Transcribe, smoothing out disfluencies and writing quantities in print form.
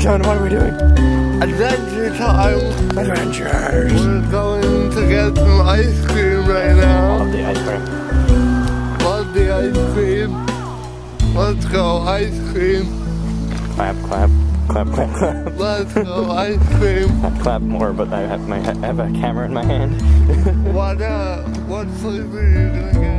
John, what are we doing? Adventure time. Adventures. We're going to get some ice cream right now. Love the ice cream. Love the ice cream. Let's go, ice cream. Clap, clap, clap, clap, clap. Let's go, ice cream. I clap more, but I have a camera in my hand. What flavor are you gonna get?